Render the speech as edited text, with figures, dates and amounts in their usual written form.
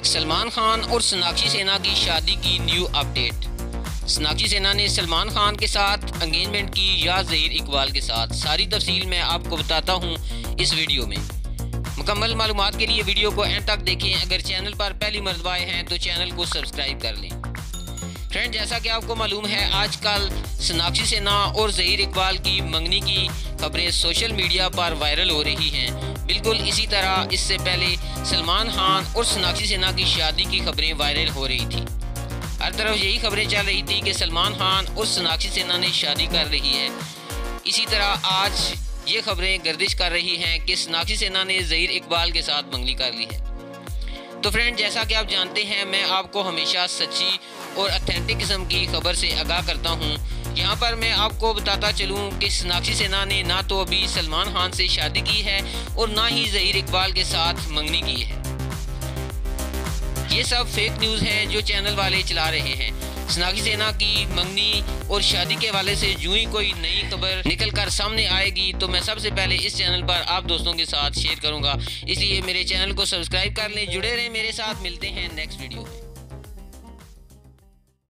सलमान खान और सोनाक्षी सिन्हा की शादी की न्यू अपडेट। सोनाक्षी सिन्हा ने सलमान खान के साथ एंगेजमेंट की या ज़हीर इकबाल के साथ, सारी तफसील मैं आपको बताता हूं इस वीडियो में। मुकम्मल मालूमात के लिए वीडियो को एंड तक देखें। अगर चैनल पर पहली मरतबा आए हैं तो चैनल को सब्सक्राइब कर लें। फ्रेंड, जैसा कि आपको मालूम है, आजकल सोनाक्षी सिन्हा और ज़हीर इकबाल की मंगनी की खबरें सोशल मीडिया पर वायरल हो रही हैं। बिल्कुल इसी तरह इससे पहले सलमान खान और सोनाक्षी सिन्हा की शादी की खबरें वायरल हो रही थी। हर तरफ यही खबरें चल रही थी कि सलमान खान और सोनाक्षी सिन्हा ने शादी कर रही है। इसी तरह आज ये खबरें गर्दिश कर रही हैं कि सोनाक्षी सिन्हा ने ज़हीर इकबाल के साथ मंगनी कर ली है। तो फ्रेंड, जैसा कि आप जानते हैं, मैं आपको हमेशा सच्ची और ऑथेंटिक किस्म की खबर से आगाह करता हूं। यहाँ पर मैं आपको बताता चलूँ कि सोनाक्षी सिन्हा ने ना तो अभी सलमान खान से शादी की है और ना ही ज़हीर इकबाल के साथ मंगनी की है। ये सब फेक न्यूज़ हैं जो चैनल वाले चला रहे हैं। सोनाक्षी सिन्हा की मंगनी और शादी के हवाले से जो ही कोई नई खबर निकल कर सामने आएगी तो मैं सबसे पहले इस चैनल पर आप दोस्तों के साथ शेयर करूंगा। इसलिए मेरे चैनल को सब्सक्राइब कर लें, जुड़े रहें मेरे साथ। मिलते हैं नेक्स्ट वीडियो में।